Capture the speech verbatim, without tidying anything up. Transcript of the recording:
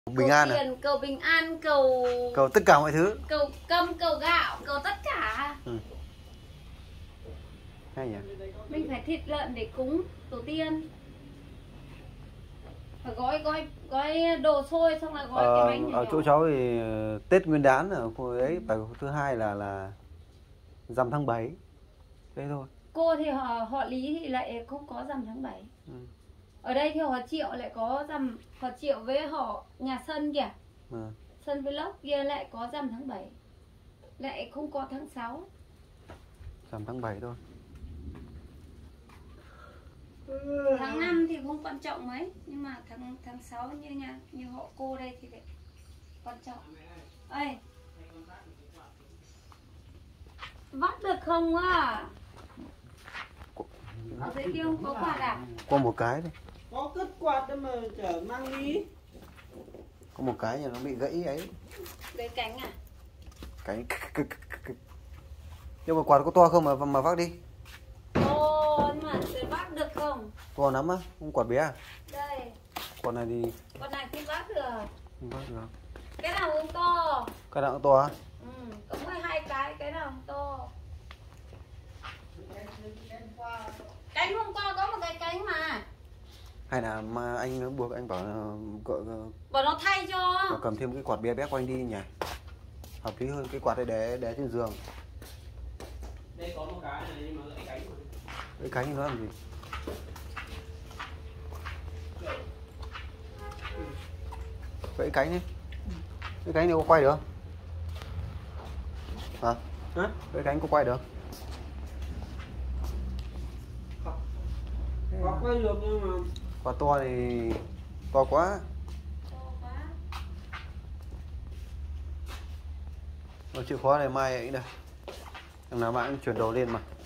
Bình cầu an tiền, à? cầu bình an, cầu Cầu tất cả mọi thứ. cầu cơm, cầu gạo, cầu tất cả. Ừ. Hay nhỉ? Mình phải thịt lợn để cúng tổ tiên. Phải gói gói gói đồ xôi xong rồi gói Ờ, cái bánh ở nhỏ chỗ nhỏ. cháu thì Tết Nguyên đán ở khu ấy phải thứ hai là là rằm tháng bảy. Thế thôi. Cô thì họ họ Lý thì lại không có rằm tháng bảy. Ừ. Ở đây thì họ Triệu lại có rằm, họ Triệu với họ nhà Sân kìa. Ừ. Sân Vlog kia lại có rằm tháng bảy. Lại không có tháng sáu. Rằm tháng bảy thôi. Tháng năm thì không quan trọng mấy, nhưng mà tháng tháng sáu như nhà như họ cô đây thì lại quan trọng. Ơi. Vắt được không à? Có dễ tiêu có quạt à? Có một cái thôi. Có cất quạt đâu mà chở mang đi. Có một cái nhà nó bị gãy ấy. Lấy cánh à? Cái nhưng mà quạt có to không mà mà vác đi. Ồ, nhưng mà sẽ vác được không? To lắm á, không quạt bé à? Đây. Quạt này thì Con này không vác được. không vác được. Cái nào cũng to. Cái nào cũng to á? Ừ, có mười hai cái, cái nào cũng to. Cánh hôm qua có một cái cánh mà. Hay là mà anh buộc anh bảo là gọi Bảo nó thay cho. Và cầm thêm cái quạt bé bé của anh đi nhỉ, hợp lý hơn. Cái quạt này để để trên giường. Đây có một cái này nhưng mà gãy cánh rồi. Cái cánh nó làm gì? Gãy cánh đi. Cái cánh này có quay được không? Hả? Hả? Cái cánh có quay được Có, có quay được nhưng mà quạt to thì to quá. To quá. Nó chịu khó này mai ấy đây. Thằng nào bạn chuyển đồ lên mà.